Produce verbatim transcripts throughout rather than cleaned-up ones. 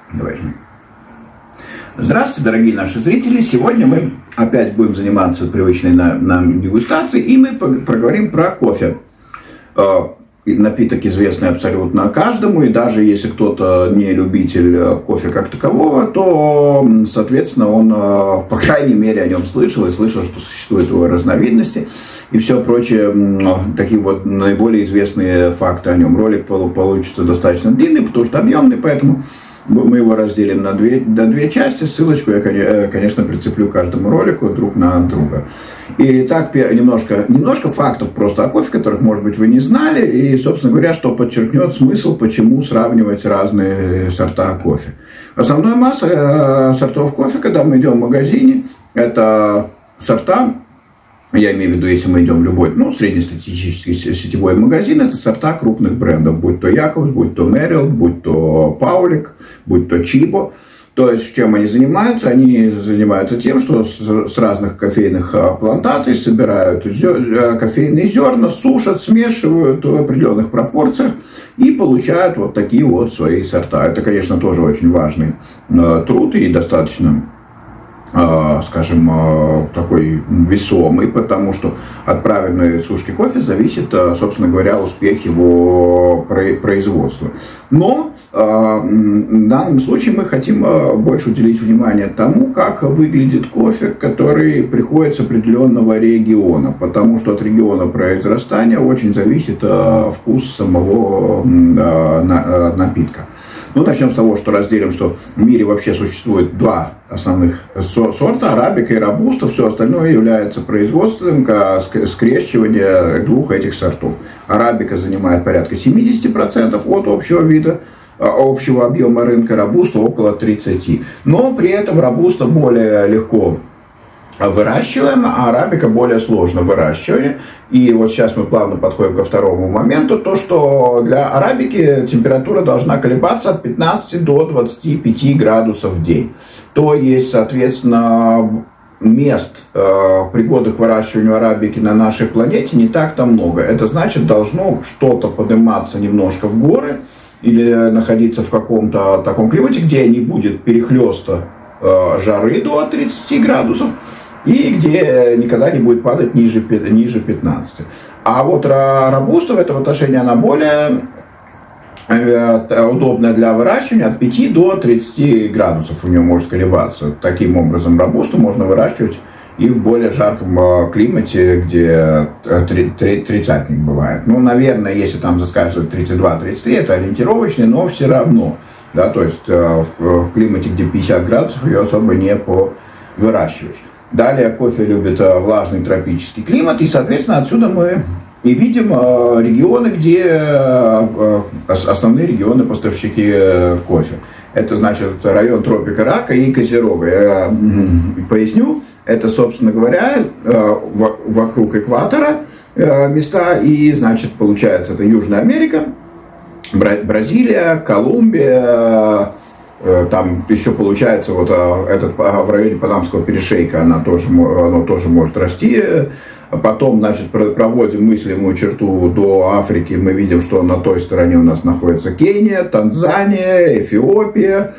Давай. Здравствуйте, дорогие наши зрители. Сегодня мы опять будем заниматься привычной нам дегустацией, и мы поговорим про кофе. Напиток известный абсолютно каждому, и даже если кто-то не любитель кофе как такового, то, соответственно, он, по крайней мере, о нем слышал и слышал, что существуют его разновидности и все прочее. Такие вот наиболее известные факты о нем. Ролик получится достаточно длинный, потому что объемный, поэтому мы его разделим на две, на две части. Ссылочку я, конечно, прицеплю каждому ролику друг на друга. Итак, немножко, немножко фактов просто о кофе, которых, может быть, вы не знали. И, собственно говоря, что подчеркнет смысл, почему сравнивать разные сорта кофе. Основная масса сортов кофе, когда мы идем в магазине, это сорта, я имею в виду, если мы идем в любой, ну, среднестатистический сетевой магазин, это сорта крупных брендов, будь то Якобс, будь то Мерил, будь то Паулик, будь то Чибо. То есть, чем они занимаются? Они занимаются тем, что с разных кофейных плантаций собирают кофейные зерна, сушат, смешивают в определенных пропорциях и получают вот такие вот свои сорта. Это, конечно, тоже очень важный труд и достаточно, скажем, такой весомый, потому что от правильной сушки кофе зависит, собственно говоря, успех его производства. Но в данном случае мы хотим больше уделить внимание тому, как выглядит кофе, который приходит с определенного региона, потому что от региона произрастания очень зависит вкус самого напитка. Ну, начнем с того, что разделим, что в мире вообще существует два основных сорта, арабика и робуста. Все остальное является производством скрещивания двух этих сортов. Арабика занимает порядка семьдесят процентов от общего вида, общего объема рынка, робуста около тридцати процентов. Но при этом робуста более легко выращиваем, а арабика более сложно выращиваем. И вот сейчас мы плавно подходим ко второму моменту, то что для арабики температура должна колебаться от пятнадцати до двадцати пяти градусов в день. То есть, соответственно, мест, э, пригодных к выращиванию арабики на нашей планете не так-то много. Это значит, должно что-то подниматься немножко в горы или находиться в каком-то таком климате, где не будет перехлеста э, жары до тридцати градусов, и где никогда не будет падать ниже, ниже пятнадцати. А вот робуста в этом отношении она более удобная для выращивания, от пяти до тридцати градусов у нее может колебаться. Таким образом, робусту можно выращивать и в более жарком климате, где тридцатник бывает. Ну, наверное, если там заскальзывает тридцать два — тридцать три, это ориентировочный, но все равно. Да, то есть в климате, где пятьдесят градусов, ее особо не выращиваешь. Далее кофе любит влажный тропический климат, и, соответственно, отсюда мы и видим регионы, где основные регионы поставщики кофе. Это значит район тропика Рака и Козерога. Я поясню, это, собственно говоря, вокруг экватора места, и, значит, получается, это Южная Америка, Бразилия, Колумбия. Там еще получается вот этот в районе Панамского перешейка она тоже, оно тоже может расти. Потом, значит, проводим мыслимую черту до Африки. Мы видим, что на той стороне у нас находится Кения, Танзания, Эфиопия.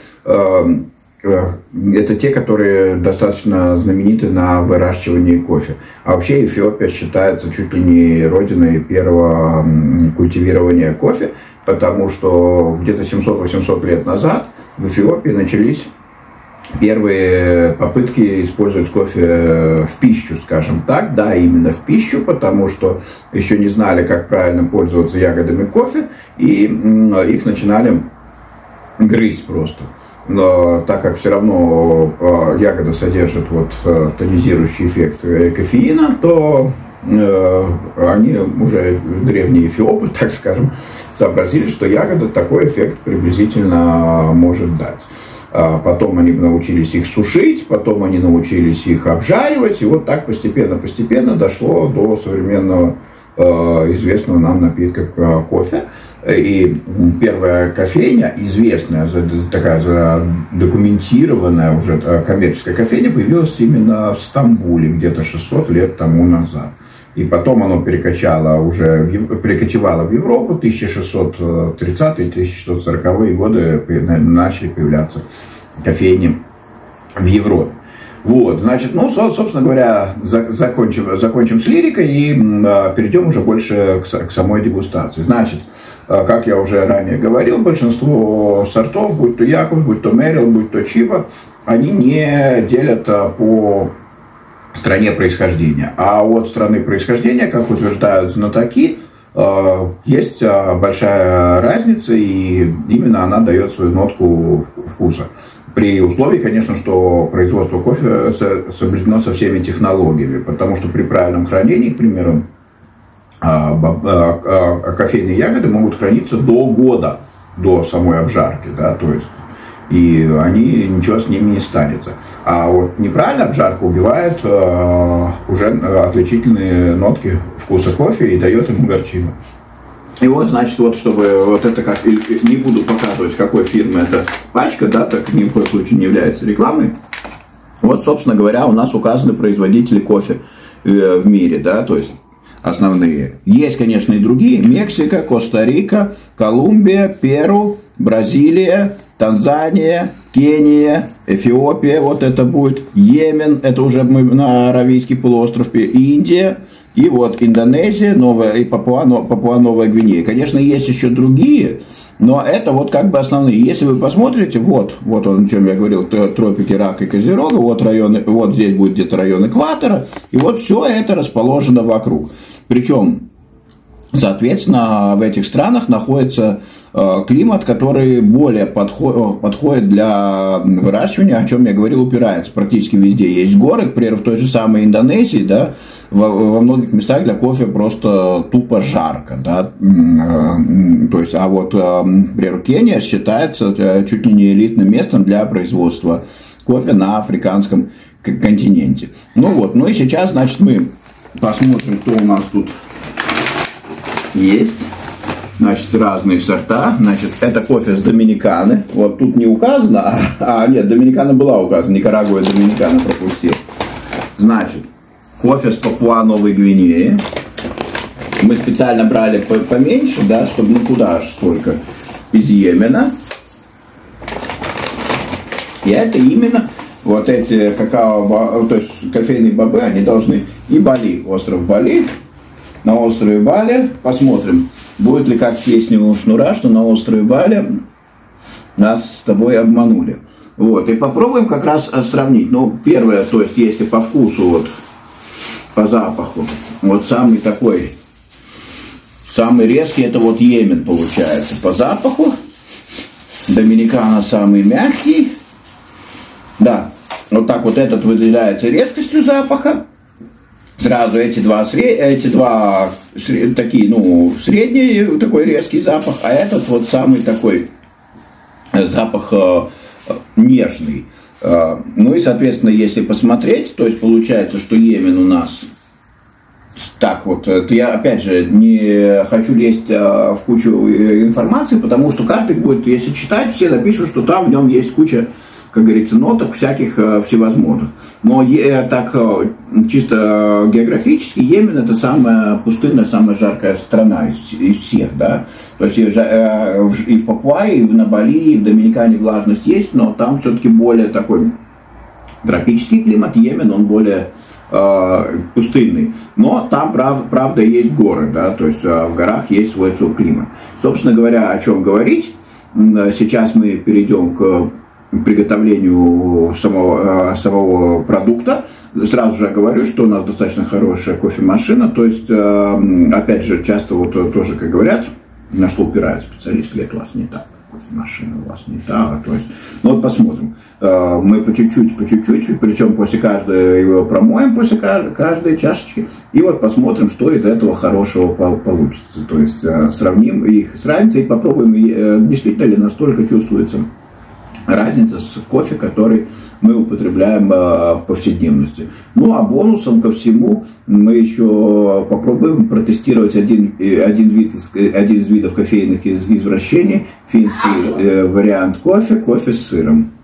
Это те, которые достаточно знамениты на выращивании кофе. А вообще Эфиопия считается чуть ли не родиной первого культивирования кофе, потому что где-то семьсот-восемьсот лет назад в Эфиопии начались первые попытки использовать кофе в пищу, скажем так. Да, именно в пищу, потому что еще не знали, как правильно пользоваться ягодами кофе, и их начинали грызть просто. Но так как все равно ягода содержит вот тонизирующий эффект кофеина, то они уже, древние эфиопы, так скажем, сообразили, что ягода такой эффект приблизительно может дать. Потом они научились их сушить, потом они научились их обжаривать, и вот так постепенно-постепенно дошло до современного известного нам напитка кофе. И первая кофейня, известная, такая документированная уже коммерческая кофейня, появилась именно в Стамбуле где-то шестьсот лет тому назад. И потом оно перекачало уже, перекочевало в Европу. тысяча шестьсот тридцатые — тысяча шестьсот сороковые годы начали появляться кофейни в Европе. Вот, значит, ну, собственно говоря, закончим, закончим с лирикой и перейдем уже больше к, к самой дегустации. Значит, как я уже ранее говорил, большинство сортов, будь то Якобс, будь то Мерил, будь то Чипа, они не делят по стране происхождения. А от страны происхождения, как утверждают знатоки, есть большая разница, и именно она дает свою нотку вкуса. При условии, конечно, что производство кофе соблюдено со всеми технологиями, потому что при правильном хранении, к примеру, кофейные ягоды могут храниться до года, до самой обжарки, да, то есть и они, ничего с ними не станется. А вот неправильная обжарка убивает э, уже отличительные нотки вкуса кофе и дает ему горчину. И вот, значит, вот чтобы вот это как, не буду показывать, какой фирмы эта пачка, да, так ни в коем случае не является рекламой. Вот, собственно говоря, у нас указаны производители кофе э, в мире, да, то есть основные. Есть, конечно, и другие: Мексика, Коста-Рика, Колумбия, Перу, Бразилия, Танзания, Кения, Эфиопия, вот это будет, Йемен, это уже мы на Аравийский полуостров, Индия, и вот Индонезия, Новая, и Папуа, Папуа-Новая Гвинея. Конечно, есть еще другие, но это вот как бы основные. Если вы посмотрите, вот, вот он, о чем я говорил, тропики Рака и Козерога, вот районы, вот здесь будет где-то район экватора, и вот все это расположено вокруг. Причем, соответственно, в этих странах находится э, климат, который более подход, подходит для выращивания, о чем я говорил, упирается. Практически везде есть горы, к примеру, в той же самой Индонезии, да, во, во многих местах для кофе просто тупо жарко, да, то есть, а вот, к примеру, Кения считается чуть ли не элитным местом для производства кофе на африканском континенте. Ну вот, ну и сейчас, значит, мы посмотрим, кто у нас тут есть. Значит, разные сорта. Значит, это кофе с Доминиканы. Вот тут не указано, а, а нет, Доминикана была указана, Никарагуа и Доминикана пропустил. Значит, кофе с Папуа-Новой Гвинеи. Мы специально брали поменьше, да, чтобы, ну куда аж столько. Из Йемена. И это именно вот эти какао, то есть кофейные бобы, они должны, и Бали, остров Бали. На острове Бали, посмотрим, будет ли как песня у Шнура, что на острове Бали нас с тобой обманули. Вот, и попробуем как раз сравнить. Ну, первое, то есть, если по вкусу, вот, по запаху, вот самый такой, самый резкий, это вот Йемен получается. По запаху, Доминикана самый мягкий. Да, вот так вот этот выделяется резкостью запаха. Сразу эти два, эти два такие, ну, средний такой резкий запах, а этот вот самый такой запах э, нежный. Э, ну и, соответственно, если посмотреть, то есть получается, что Йемен у нас так вот, это я опять же не хочу лезть э, в кучу информации, потому что каждый будет, если читать, все напишут, что там в нем есть куча, как говорится, ноток всяких э, всевозможных. Но э, так э, чисто географически Йемен — это самая пустынная, самая жаркая страна из, из всех, да. То есть и, э, и в Папуае, и на Бали, и в Доминикане влажность есть, но там все-таки более такой тропический климат. Йемен, он более э, пустынный. Но там, прав, правда, есть горы, да, то есть э, в горах есть свой климат. Собственно говоря, о чем говорить, сейчас мы перейдем к приготовлению самого, самого продукта. Сразу же говорю, что у нас достаточно хорошая кофемашина, то есть, опять же, часто вот тоже, как говорят, на что упирают специалисты, говорят, у вас не так, кофемашина у вас не так, то есть, ну вот посмотрим. Мы по чуть-чуть, по чуть-чуть, причем после каждой его промоем, после каждой, каждой чашечки, и вот посмотрим, что из этого хорошего получится, то есть, сравним их с разницей и попробуем, действительно ли настолько чувствуется разница с кофе, который мы употребляем э, в повседневности. Ну, а бонусом ко всему мы еще попробуем протестировать один, один, вид, один из видов кофейных извращений, финский э, вариант кофе, кофе с сыром.